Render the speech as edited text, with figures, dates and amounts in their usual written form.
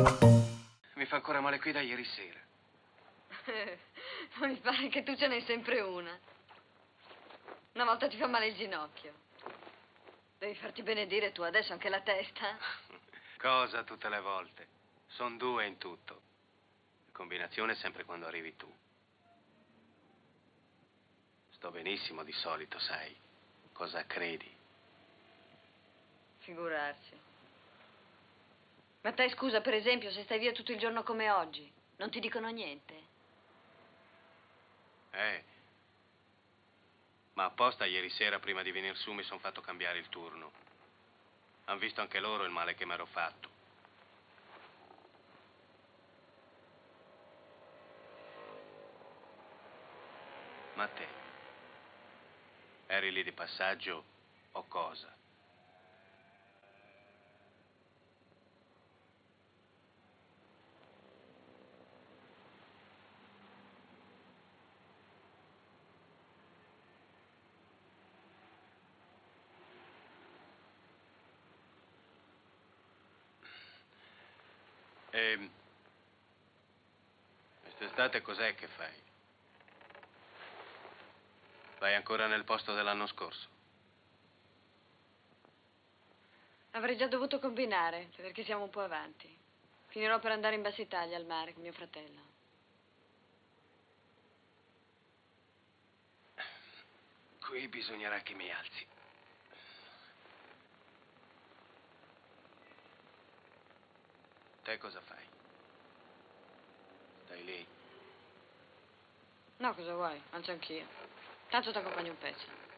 Mi fa ancora male qui da ieri sera. Mi pare che tu ce n'hai sempre una. Una volta ti fa male il ginocchio. Devi farti benedire tu, adesso anche la testa. Cosa tutte le volte? Sono due in tutto. La combinazione è sempre quando arrivi tu. Sto benissimo di solito, sai. Cosa credi? Figurarsi. Ma te, scusa, per esempio, se stai via tutto il giorno come oggi, non ti dicono niente? Ma apposta ieri sera, prima di venire su, mi sono fatto cambiare il turno. Han visto anche loro il male che mi ero fatto. Ma te? Eri lì di passaggio o cosa? E quest'estate cos'è che fai? Vai ancora nel posto dell'anno scorso? Avrei già dovuto combinare, perché siamo un po' avanti. Finirò per andare in Bassa Italia, al mare, con mio fratello. Qui bisognerà che mi alzi. Te cosa fai? Stai lì? No, cosa vuoi? Alzo anch'io. Tanto ti accompagno un pezzo.